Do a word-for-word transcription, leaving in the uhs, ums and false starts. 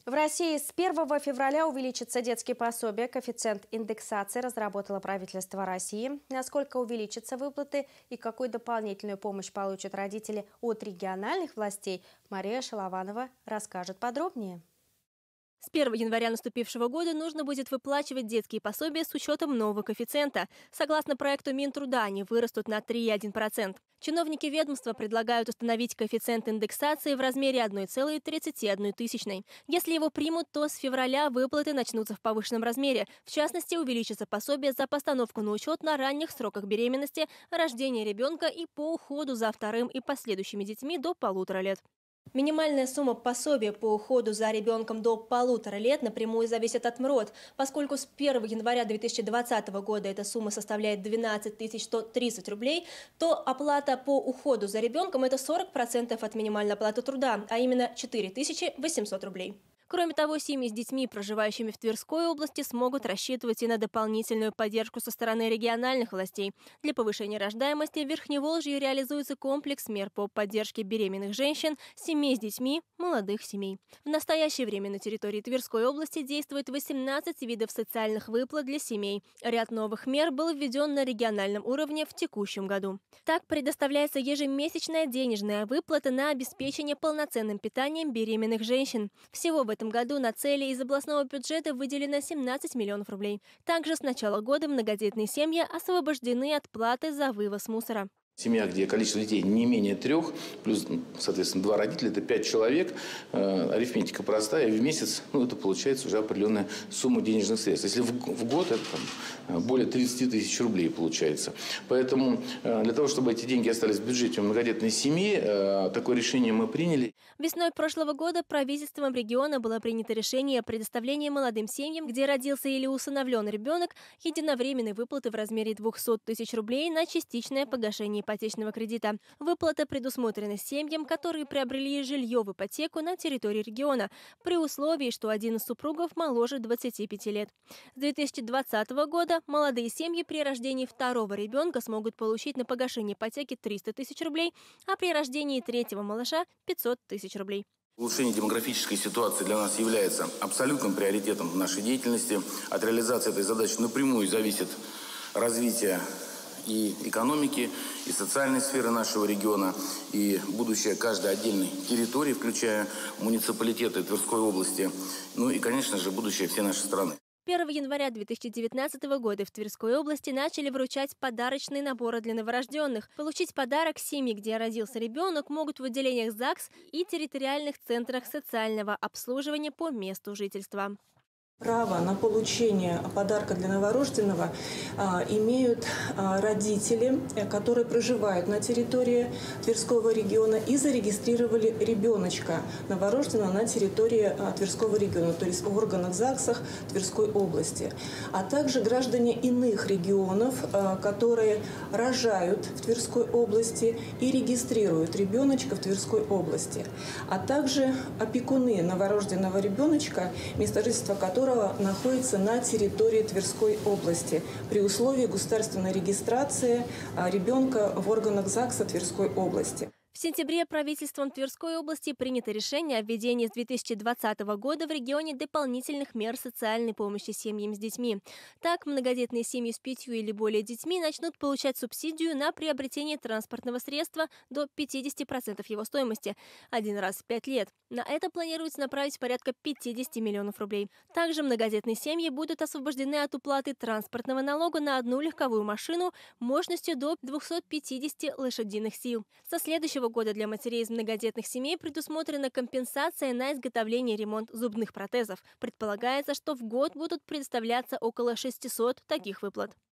В России с первого февраля увеличится детские пособия. Коэффициент индексации разработало правительство России. Насколько увеличатся выплаты и какую дополнительную помощь получат родители от региональных властей, Мария Шалованова расскажет подробнее. С первого января наступившего года нужно будет выплачивать детские пособия с учетом нового коэффициента. Согласно проекту Минтруда, они вырастут на три и одна десятая процента. Чиновники ведомства предлагают установить коэффициент индексации в размере одной целой тридцати одной тысячной. Если его примут, то с февраля выплаты начнутся в повышенном размере. В частности, увеличится пособие за постановку на учет на ранних сроках беременности, рождения ребенка и по уходу за вторым и последующими детьми до полутора лет. Минимальная сумма пособия по уходу за ребенком до полутора лет напрямую зависит от МРОД. Поскольку с первого января две тысячи двадцатого года эта сумма составляет двенадцать тысяч сто тридцать рублей, то оплата по уходу за ребенком – это сорок процентов от минимальной оплаты труда, а именно четыре тысячи восемьсот рублей. Кроме того, семьи с детьми, проживающими в Тверской области, смогут рассчитывать и на дополнительную поддержку со стороны региональных властей. Для повышения рождаемости в Верхневолжье реализуется комплекс мер по поддержке беременных женщин, семей с детьми, молодых семей. В настоящее время на территории Тверской области действует восемнадцать видов социальных выплат для семей. Ряд новых мер был введен на региональном уровне в текущем году. Так, предоставляется ежемесячная денежная выплата на обеспечение полноценным питанием беременных женщин. Всего в этом В этом году на цели из областного бюджета выделено семнадцать миллионов рублей. Также с начала года многодетные семьи освобождены от платы за вывоз мусора. Семья, где количество детей не менее трех, плюс, соответственно, два родителя, это пять человек, э, арифметика простая, и в месяц, ну, это получается уже определенная сумма денежных средств. Если в, в год, это там, более тридцати тысяч рублей получается. Поэтому э, для того, чтобы эти деньги остались в бюджете многодетной семьи, э, такое решение мы приняли. Весной прошлого года правительством региона было принято решение о предоставлении молодым семьям, где родился или усыновлен ребенок, единовременной выплаты в размере двухсот тысяч рублей на частичное погашение ипотечного кредита. Выплата предусмотрена семьям, которые приобрели жилье в ипотеку на территории региона, при условии, что один из супругов моложе двадцати пяти лет. С две тысячи двадцатого года молодые семьи при рождении второго ребенка смогут получить на погашение ипотеки триста тысяч рублей, а при рождении третьего малыша – пятьсот тысяч рублей. Улучшение демографической ситуации для нас является абсолютным приоритетом в нашей деятельности. От реализации этой задачи напрямую зависит развитие и экономики, и социальной сферы нашего региона, и будущее каждой отдельной территории, включая муниципалитеты Тверской области, ну и, конечно же, будущее всей нашей страны. первого января две тысячи девятнадцатого года в Тверской области начали вручать подарочные наборы для новорожденных. Получить подарок семьи, где родился ребенок, могут в отделениях ЗАГС и территориальных центрах социального обслуживания по месту жительства. Право на получение подарка для новорожденного а, имеют а, родители, которые проживают на территории Тверского региона и зарегистрировали ребеночка новорожденного на территории а, Тверского региона, то есть в органах ЗАГСах Тверской области. А также граждане иных регионов, а, которые рожают в Тверской области и регистрируют ребеночка в Тверской области. А также опекуны новорожденного ребеночка, место жительства которого находится на территории Тверской области при условии государственной регистрации ребенка в органах ЗАГСа Тверской области. В сентябре правительством Тверской области принято решение о введении с две тысячи двадцатого года в регионе дополнительных мер социальной помощи семьям с детьми. Так, многодетные семьи с пятью или более детьми начнут получать субсидию на приобретение транспортного средства до пятидесяти процентов его стоимости один раз в пять лет. На это планируется направить порядка пятидесяти миллионов рублей. Также многодетные семьи будут освобождены от уплаты транспортного налога на одну легковую машину мощностью до двухсот пятидесяти лошадиных сил. Со следующего года для матерей из многодетных семей предусмотрена компенсация на изготовление и ремонт зубных протезов. Предполагается, что в год будут предоставляться около шестисот таких выплат.